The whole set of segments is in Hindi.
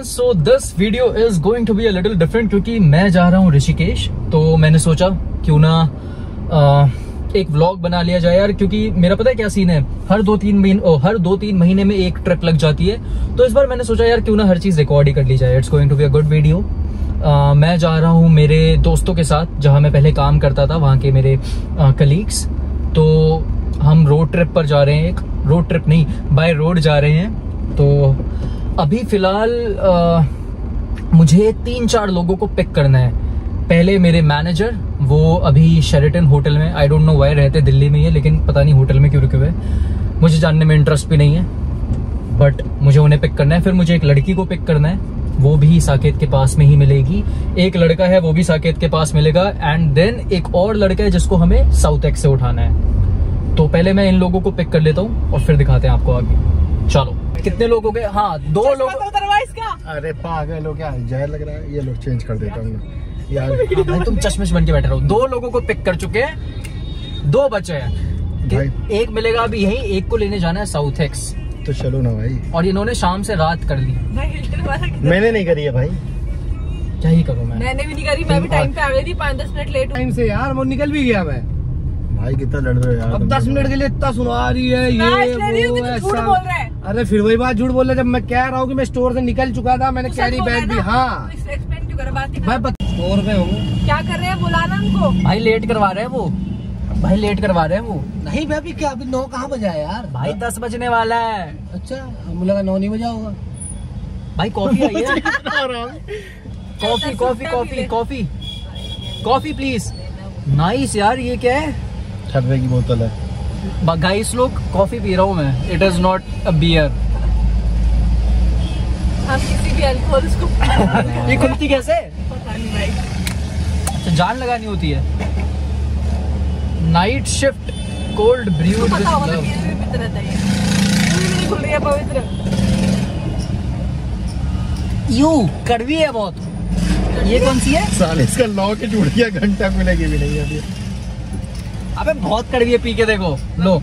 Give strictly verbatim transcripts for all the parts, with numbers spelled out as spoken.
Everyone, so this video is going to be a little different क्योंकि मैं जा रहा हूँ ऋषिकेश। तो मैंने सोचा क्यों ना आ, एक व्लॉग बना लिया जाए यार, क्योंकि मेरा पता है क्या सीन है, हर दो तीन महीने हर दो तीन महीने में एक ट्रिप लग जाती है। तो इस बार मैंने सोचा यार क्यों ना हर चीज रिकॉर्ड ही कर ली जाए। It's going to be a good video. मैं जा रहा हूँ मेरे दोस्तों के साथ, जहाँ मैं पहले काम करता था, वहाँ के मेरे कलीग्स। तो हम रोड ट्रिप पर जा रहे हैं, एक रोड ट्रिप नहीं बाय रोड जा रहे हैं। तो अभी फिलहाल मुझे तीन चार लोगों को पिक करना है। पहले मेरे मैनेजर, वो अभी शेरेटन होटल में, आई डोंट नो वाई रहते दिल्ली में ही है, लेकिन पता नहीं होटल में क्यों रुके हुए, मुझे जानने में इंटरेस्ट भी नहीं है, बट मुझे उन्हें पिक करना है। फिर मुझे एक लड़की को पिक करना है, वो भी साकेत के पास में ही मिलेगी। एक लड़का है, वो भी साकेत के पास मिलेगा। एंड देन एक और लड़का है जिसको हमें साउथ एक्स से उठाना है। तो पहले मैं इन लोगों को पिक कर लेता हूँ और फिर दिखाते हैं आपको आगे। चलो, कितने लोग हो गए? हाँ, दो लोग। अरे पागल हो क्या, जहर लग रहा है। ये लोग चेंज कर देता हूँ यार। हाँ भाई, तुम चश्मिश बन के बैठे रहो। दो लोगों को पिक कर चुके हैं, दो बचे हैं। एक मिलेगा अभी यहीं, एक को लेने जाना है साउथ एक्स। तो चलो ना भाई। और इन्होंने शाम से रात कर ली। मैंने नहीं करी है भाई। क्या ही करूँ मैं? मैंने भी नहीं करी, मैं भी टाइम पे आ गई थी, पाँच दस मिनट लेट टाइम से यार। वो निकल भी गया मैं। भाई कितना लड़ रहे हो यार। अब दस मिनट के लिए इतना सुना रही है ये वो ऐसा। अरे फिर वही बात, झूठ बोल रहा है। जब मैं कह रहा हूँ कि मैं स्टोर से निकल चुका था, मैंने कैरी बैग भी। हाँ स्टोर में हूँ। क्या कर रहे हैं, बुलाना उनको। भाई लेट करवा रहे हैं वो, भाई लेट करवा रहे हैं वो। नहीं भाई, अभी क्या, अभी नौ कहाँ बजा है यार? भाई दस बजने वाला है। अच्छा, मुझे लगा नौ नहीं बजा होगा। भाई कॉफी आई है। Coffee coffee coffee coffee coffee please. Nice यार, ये क्या है? ठंडे की बोतल है। गाइस लोग, कॉफी पी रहा हूँ मैं। It is not a beer. हम किसी भी अल्कोहल को ये खुलती कैसे? पता नहीं भाई। अच्छा, जान लगानी होती है। Night shift cold brewed with love. पवित्र यू कड़वी है बहुत। ये कौन सी है? साले इसका लॉ के टूट गया, घंटा मिलेगी भी नहीं अभी। अबे बहुत कड़वी है, पी के देखो। लो।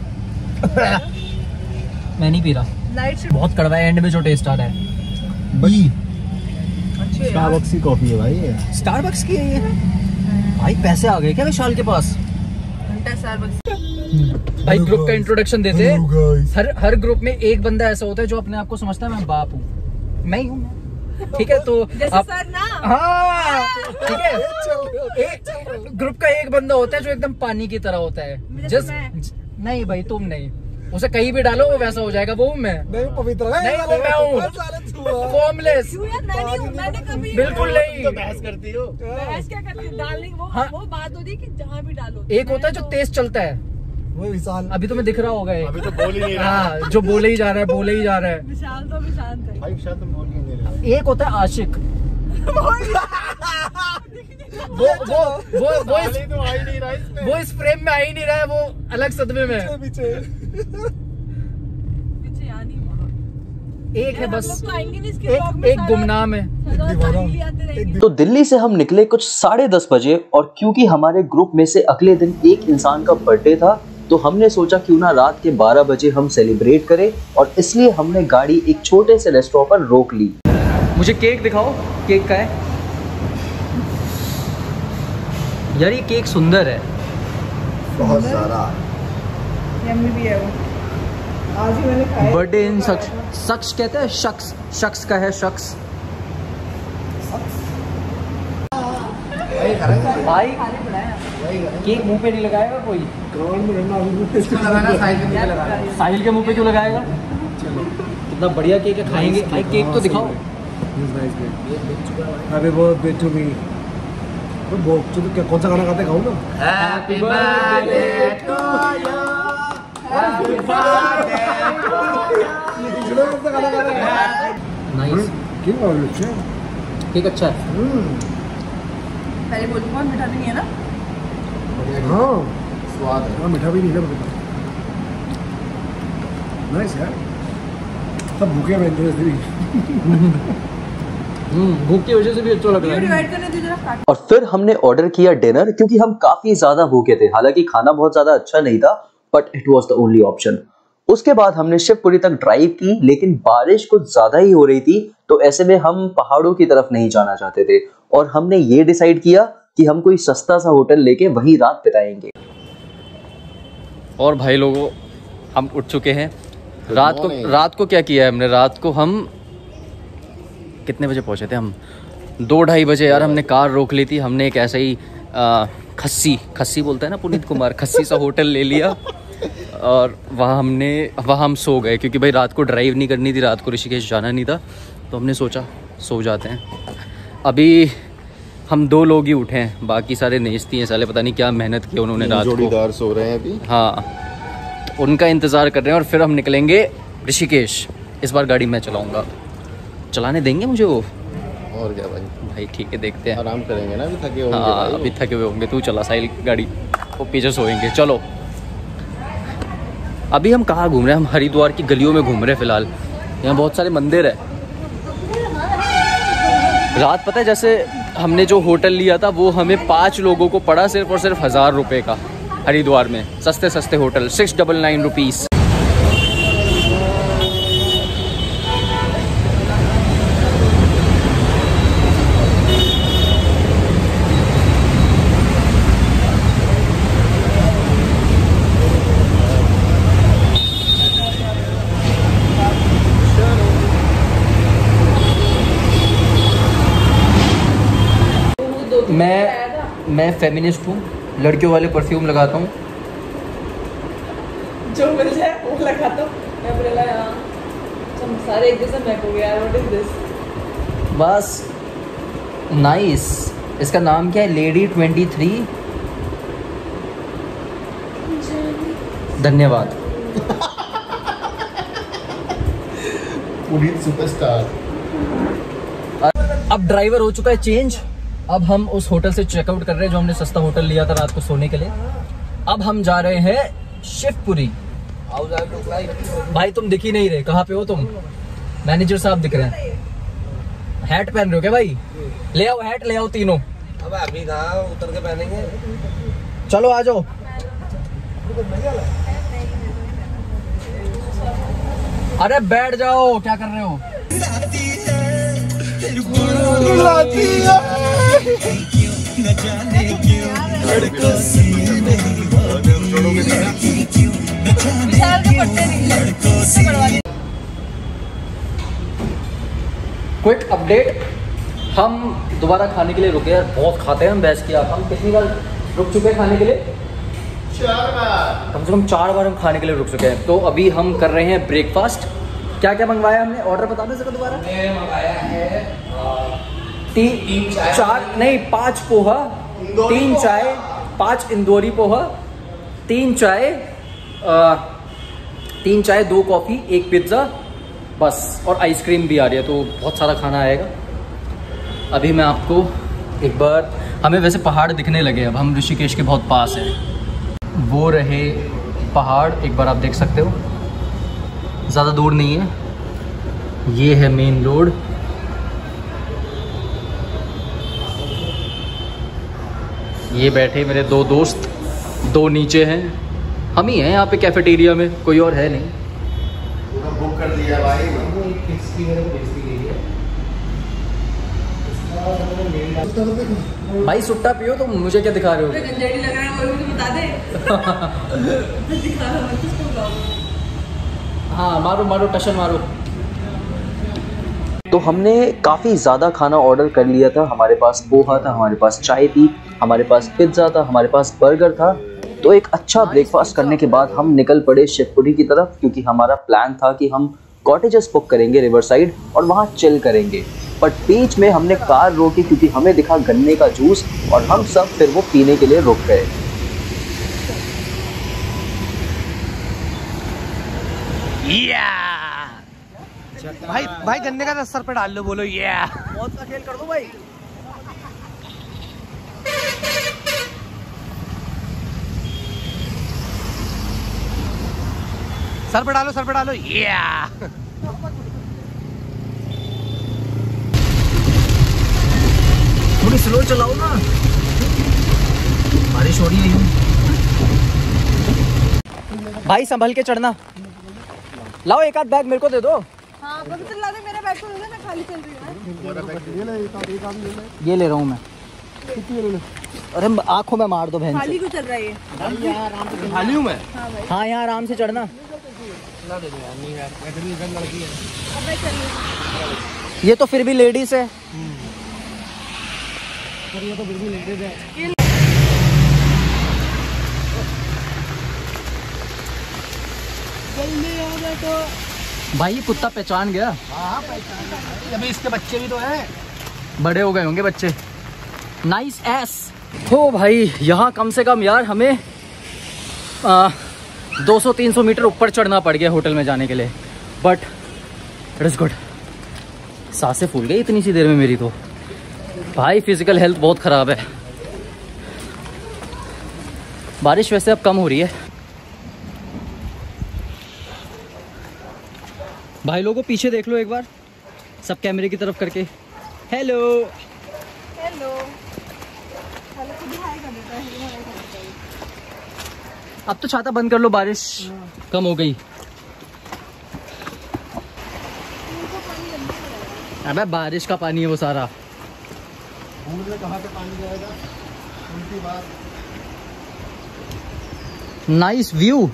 मैं नहीं पी रहा, बहुत कड़वा है। एंड में जो टेस्ट आ रहा है भाई, स्टारबक्स की कॉफी है भाई। ये स्टारबक्स की है ये। भाई पैसे आ गए क्या विशाल के पास? भाई ग्रुप का इंट्रोडक्शन देते हैं। हर हर ग्रुप में एक बंदा ऐसा होता है जो अपने आप को समझता है मैं बाप हूँ, मैं ही हूँ। ठीक है, तो आप, सर ना। हाँ ठीक है। एक ग्रुप का एक बंदा होता है जो एकदम पानी की तरह होता है। जस्ट नहीं भाई, तुम नहीं, उसे कहीं भी डालो वो वैसा हो जाएगा। वो मैं नहीं, पवित्र नहीं, वो मैं हूँ फॉर्मलेस। बिल्कुल नहीं। बहस करती हो। बहस क्या करती है? डालने वो हाँ। वो बात होती है कि जहाँ भी डालो। एक होता है जो तेज चलता है, वो विशाल। अभी तुम्हें दिख रहा होगा। अभी तो बोल ही नहीं रहा। हाँ, जो बोले ही जा रहा है, बोले ही जा रहा है। विशाल तो विशाल है भाई, विशाल तुम बोल ही नहीं रहे। एक होता है आशिक। वो वो वो वो इस, तो आ ही नहीं रहा इसमें। वो इस फ्रेम में आ ही नहीं रहा है, वो अलग सदमे में है। पीछे पीछे यहाँ नहीं वहाँ। एक है बस, तो आएंगे नहीं इसके एक ब्लॉग में। एक गुमनाम है। तो दिल्ली से हम निकले कुछ साढ़े दस बजे, और क्योंकि हमारे ग्रुप में से अगले दिन एक इंसान का बर्थडे था, तो हमने सोचा क्यों ना रात के बारह बजे हम सेलिब्रेट करें, और इसलिए हमने गाड़ी एक छोटे से रेस्टोरेंट पर रोक ली। मुझे केक दिखाओ, केक का है यार। ये केक सुंदर है बहुत सारा। यम्मी भी है वो। आज ही मैंने खाया। बर्थडे इन शख्स, शख्स कहते हैं, शख्स शख्स का है, शख्स। भाई केक मुंह पे नहीं लगाएगा कोई? साहिल के मुंह पे क्यों लगाएगा? कितना बढ़िया केक है, खाएंगे। भाई केक तो दिखाओ। अरे वो बेचू भी वो क्या, कौन सा गाना गाते? खाओ ना। Happy birthday to you, happy birthday to you. Nice cake, अच्छा है। पहले बोल, बहुत मीठा भी नहीं है ना? हाँ, स्वाद है। हाँ, मीठा भी नहीं है। नाइस यार, सब भूखे में भूख की वजह से भी अच्छा लग रहा है। डिवाइड करने दो जरा। और फिर हमने ऑर्डर किया डिनर, क्योंकि हम काफी ज्यादा भूखे थे। हालांकि खाना बहुत ज्यादा अच्छा नहीं था, but it was the only option. उसके बाद हमने शिवपुरी तक ड्राइव की, लेकिन बारिश कुछ ज्यादा ही हो रही थी, तो ऐसे में हम पहाड़ों की तरफ नहीं जाना चाहते थे और हमने ये डिसाइड किया कि हम कोई सस्ता सा होटल लेके वहीं रात बिताएंगे। और भाई लोगों, हम उठ चुके हैं। रात को रात को क्या किया है हमने, रात को हम कितने बजे पहुंचे थे? हम दो ढाई बजे यार हमने कार रोक ली थी। हमने एक ऐसा ही आ, खस्सी खस्सी बोलता है ना पुनीत कुमार, खस्सी सा होटल ले लिया और वहाँ हमने वहाँ हम सो गए, क्योंकि भाई रात को ड्राइव नहीं करनी थी, रात को ऋषिकेश जाना नहीं था, तो हमने सोचा सो जाते हैं। अभी हम दो लोग ही उठे हैं, बाकी सारे नेस्ती हैं साले, पता नहीं क्या मेहनत की उन्होंने रात को। जोड़ीदार सो रहे हैं अभी। हाँ, उनका इंतज़ार कर रहे हैं और फिर हम निकलेंगे ऋषिकेश। इस बार गाड़ी मैं चलाऊँगा। चलाने देंगे मुझे वो? और क्या भाई? भाई ठीक है, देखते हैं। आराम करेंगे ना, अभी थके होंगे। हाँ, अभी थके हुए होंगे। तू चला साहिल गाड़ी, वो पीछे सोएंगे। चलो, अभी हम कहाँ घूम रहे हैं? हम हरिद्वार की गलियों में घूम रहे हैं फिलहाल। यहाँ बहुत सारे मंदिर है। रात पता है, जैसे हमने जो होटल लिया था वो हमें पाँच लोगों को पड़ा सिर्फ और सिर्फ हज़ार रुपये का, हरिद्वार में सस्ते सस्ते hotel, six double nine rupees. मैं मैं फेमिनिस्ट हूँ, लड़कियों वाले परफ्यूम लगाता हूँ, जो मिल जाए वो लगाता हूँ। मैं बोला यार तुम सारे एक जैसा महक हो गया यार, व्हाट इज दिस? बस नाइस। इसका नाम क्या है? Lady twenty three. धन्यवाद। पुनीत सुपरस्टार। अब ड्राइवर हो चुका है चेंज। अब हम उस होटल से चेकआउट कर रहे हैं जो हमने सस्ता होटल लिया था रात को सोने के लिए। अब हम जा रहे हैं शिवपुरी। भाई तुम दिख ही नहीं रहे, कहाँ पे हो तुम? मैनेजर साहब दिख रहे हैं। हैट पहन रहे हो क्या भाई? ले आओ हैट, ले आओ तीनों। अब अभी कहाँ उतर के पहनेंगे? चलो आ जाओ। अरे बैठ जाओ, क्या कर रहे हो? क्विक अपडेट, हम दोबारा खाने के लिए रुके यार। बहुत खाते हैं हम भैंस की आँख। हम कितनी बार रुक चुके हैं खाने के लिए? चार बार। कम से कम चार बार हम खाने के लिए रुक चुके हैं। तो अभी हम कर रहे हैं ब्रेकफास्ट। क्या क्या मंगवाया हमने? ऑर्डर बता दे सको दोबारा। हमने मंगाया है तीन चार नहीं पाँच पोहा, तीन चाय, पाँच इंदौरी पोहा, तीन चाय, आ, तीन चाय, दो कॉफ़ी, एक पिज्ज़ा, बस। और आइसक्रीम भी आ रही है, तो बहुत सारा खाना आएगा। अभी मैं आपको एक बार, हमें वैसे पहाड़ दिखने लगे, अब हम ऋषिकेश के बहुत पास हैं। वो रहे पहाड़, एक बार आप देख सकते हो, ज़्यादा दूर नहीं है। ये है मेन रोड। ये बैठे मेरे दो दोस्त, दो नीचे हैं, हम ही हैं यहाँ पे कैफेटेरिया में, कोई और है नहीं। बुक कर दिया भाई। भाई सुट्टा पियो तुम, मुझे क्या दिखा रहे हो? गंजेड़ी लग रहा है, वो भी तो बता दे। दिखा रहा हूं किसको बुलाऊं? हाँ मारो मारो, टशन मारो। तो हमने काफ़ी ज़्यादा खाना ऑर्डर कर लिया था। हमारे पास पोहा था, हमारे पास चाय थी, हमारे पास पिज्ज़ा था, हमारे पास बर्गर था। तो एक अच्छा ब्रेकफास्ट करने के बाद हम निकल पड़े शिवपुरी की तरफ, क्योंकि हमारा प्लान था कि हम कॉटेजेस बुक करेंगे रिवर साइड और वहाँ चिल करेंगे। बट बीच में हमने कार रोकी क्योंकि हमें दिखा गन्ने का जूस और हम सब फिर वो पीने के लिए रुक गए। भाई भाई गन्ने का रस सर पे डाल लो, बोलो ये मौत का खेल कर दो भाई। सर पे डालो, सर पे डालो ये। थोड़ी स्लो चलाओ ना, बारिश हो रही है। भाई संभल के चढ़ना, लाओ एक आध बैग मेरे को दे दो। हाँ पवित्र ला दे, मेरा बैग तो ले ले, मैं खाली चल रही हूँ। ये ले रहा हूँ मैं। अरे आंखों में मार दो बहन। खाली क्यों चल रहा है ये? खाली हूँ मैं। हाँ यहाँ आराम से चढ़ना। ये तो फिर भी लेडीज है। ये तो बिल्कुल लेडीज है। जल्दी आ जाए तो भाई ये कुत्ता पहचान गया। हाँ पहचान। अभी इसके बच्चे भी तो हैं। बड़े हो गए होंगे बच्चे। नाइस एस। हो भाई यहाँ कम से कम यार हमें दो सौ तीन सौ मीटर ऊपर चढ़ना पड़ गया होटल में जाने के लिए, बट इट इज़ गुड। सांसें फूल गई इतनी सी देर में मेरी तो। भाई फिजिकल हेल्थ बहुत ख़राब है। बारिश वैसे अब कम हो रही है। भाई लोगों पीछे देख लो एक बार, सब कैमरे की तरफ करके। Hello hello. हेलो तो दिखाई कर देता है, दिखाई कर देता है। अब तो छाता बंद कर लो, बारिश कम हो गई। अबे बारिश का पानी है वो सारा। कहाँ से पानी जाएगा? उनकी बात। Nice view.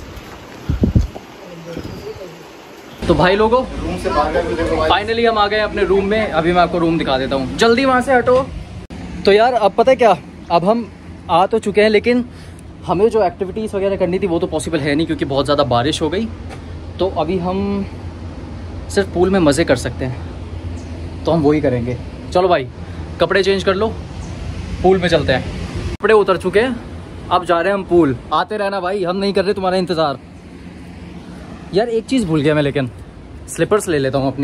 तो भाई लोगों फाइनली हम आ गए अपने रूम में। अभी मैं आपको रूम दिखा देता हूँ, जल्दी वहाँ से हटो। तो यार अब पता है क्या, अब हम आ तो चुके हैं लेकिन हमें जो एक्टिविटीज़ वगैरह करनी थी वो तो पॉसिबल है नहीं क्योंकि बहुत ज़्यादा बारिश हो गई। तो अभी हम सिर्फ पूल में मज़े कर सकते हैं, तो हम वही करेंगे। चलो भाई कपड़े चेंज कर लो, पूल में चलते हैं। कपड़े उतर चुके हैं, अब जा रहे हैं हम पूल। आते रहना भाई, हम नहीं कर रहे तुम्हारा इंतज़ार। यार एक चीज़ भूल गया मैं, लेकिन स्लीपर्स ले लेता हूँ अपनी।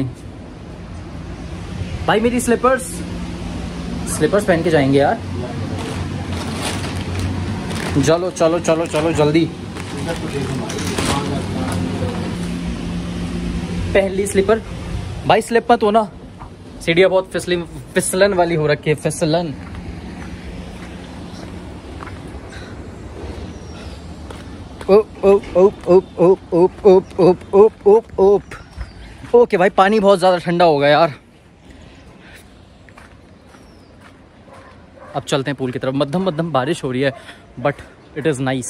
भाई मेरी स्लीपर्स स्लीपर्स पहन के जाएंगे यार। चलो चलो चलो चलो जल्दी। पहली स्लीपर। भाई स्लिप मत हो ना, सीढ़ियाँ बहुत फिसली फिसलन वाली हो रखी है, फिसलन। ओप ओप ओप ओप ओप ओप ओप ओप ओप ओप ओप। ओके भाई पानी बहुत ज़्यादा ठंडा हो गया यार। अब चलते हैं पूल की तरफ। मध्यम मध्यम बारिश हो रही है बट इट इज़ नाइस।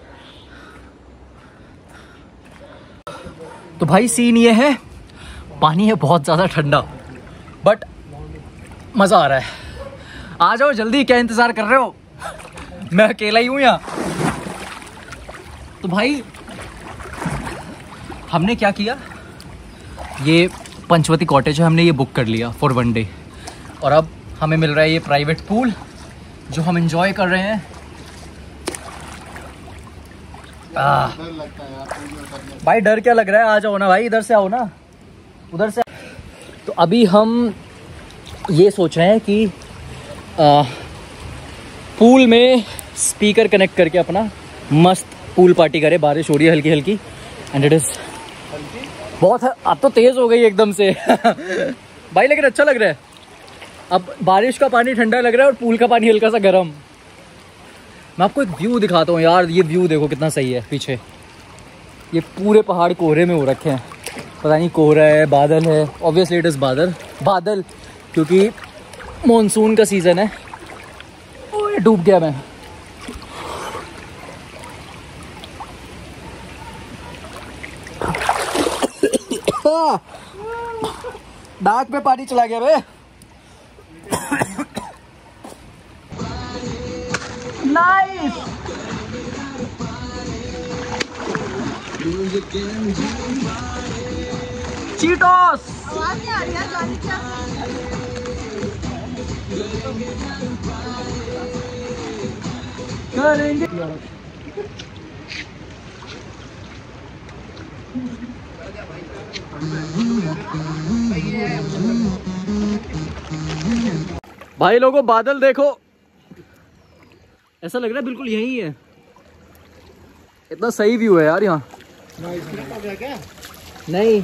तो भाई सीन ये है, पानी है बहुत ज़्यादा ठंडा बट मज़ा आ रहा है। आ जाओ जल्दी, क्या इंतज़ार कर रहे हो? मैं अकेला ही हूँ यहाँ। तो भाई हमने क्या किया, ये पंचवती कॉटेज है, हमने ये बुक कर लिया फॉर वन डे। और अब हमें मिल रहा है ये प्राइवेट पूल जो हम एंजॉय कर रहे हैं। आ, भाई डर क्या लग रहा है? आ जाओ ना भाई, इधर से आओ ना, उधर से। तो अभी हम ये सोच रहे हैं कि आ, पूल में स्पीकर कनेक्ट करके अपना मस्त पूल पार्टी करे। बारिश हो रही है हल्की हल्की एंड इट इज़ बहुत है, अब तो तेज़ हो गई एकदम से भाई, लेकिन अच्छा लग रहा है। अब बारिश का पानी ठंडा लग रहा है और पूल का पानी हल्का सा गर्म। मैं आपको एक व्यू दिखाता हूँ यार, ये व्यू देखो कितना सही है। पीछे ये पूरे पहाड़ कोहरे में हो रखे हैं, पता नहीं कोहरा है बादल है, ऑब्वियसली इट इज़ बादल बादल क्योंकि मॉनसून का सीज़न है। ओए डूब गया मैं। नाक में पानी चला गया बे। नाइस। चीटोस। आवाज नहीं आ रही है गाड़ी क्या? करेंगे। भाई लोगों बादल देखो, ऐसा लग रहा है बिल्कुल यही है। इतना सही व्यू है यार यहाँ। क्या? नहीं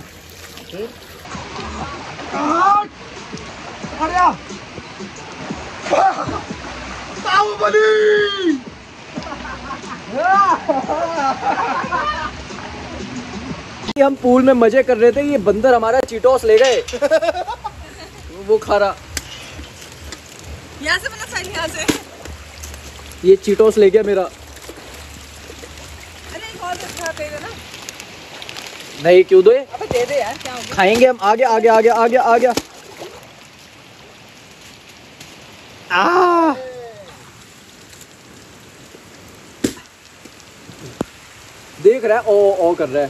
हम पूल में मजे कर रहे थे, ये बंदर हमारा चीटोस ले गए। वो खा रहा, यहाँ से मतलब साइड यहाँ से ये चीटोस ले गया मेरा। अरे एक और तो खा दे देना। नहीं क्यों दो, अबे दे दे यार, क्या हो गया? खाएंगे हम। आगे आगे आगे आगे आगे आ देख रहा है, ओ ओ कर रहा है।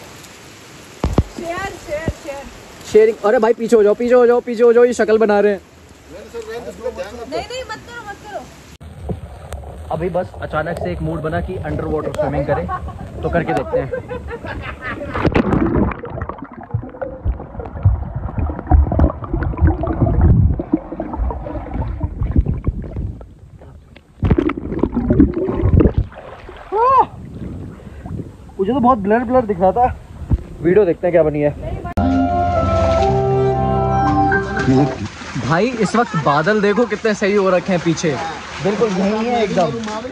Share share share sharing. अरे भाई पीछे हो जाओ, पीछे हो जाओ, पीछे हो जाओ, ये शक्ल बना रहे हैं। नहीं नहीं मत करो मत करो। अभी बस अचानक से एक मूड बना कि अंडर वाटर स्विमिंग करें, तो करके देखते हैं। मुझे तो बहुत ब्लर ब्लर दिख रहा था। वीडियो देखते हैं क्या बनी है। भाई इस वक्त बादल देखो कितने सही हो रखे हैं पीछे, बिल्कुल यही है एकदम।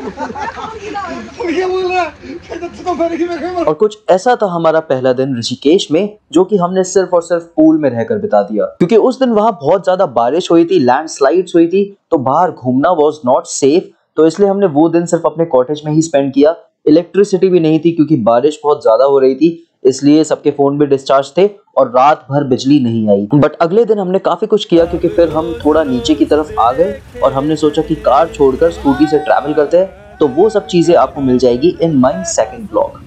और कुछ ऐसा था हमारा पहला दिन ऋषिकेश में, जो कि हमने सिर्फ और सिर्फ पूल में रहकर बिता दिया, क्योंकि उस दिन वहां बहुत ज्यादा बारिश हुई थी, लैंडस्लाइड्स हुई थी, तो बाहर घूमना वाज नॉट सेफ। तो इसलिए हमने वो दिन सिर्फ अपने कॉटेज में ही स्पेंड किया। इलेक्ट्रिसिटी भी नहीं थी क्योंकि बारिश बहुत ज्यादा हो रही थी, इसलिए सबके फोन भी डिस्चार्ज थे और रात भर बिजली नहीं आई। बट अगले दिन हमने काफी कुछ किया, क्योंकि फिर हम थोड़ा नीचे की तरफ आ गए और हमने सोचा कि कार छोड़कर स्कूटी से ट्रैवल करते हैं। तो वो सब चीजें आपको मिल जाएगी इन माय सेकंड ब्लॉग।